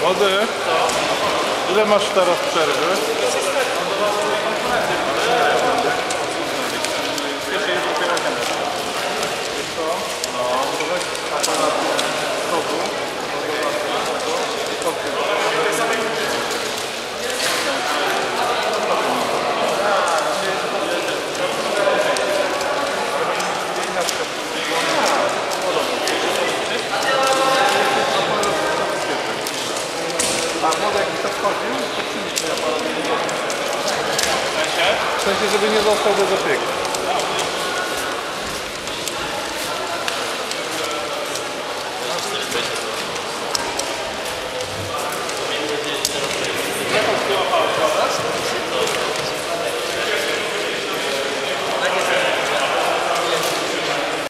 Młody, ile masz teraz przerwy? A młody jakby to wchodził, to przyjdzie aparat. W sensie, żeby nie został bez opieki.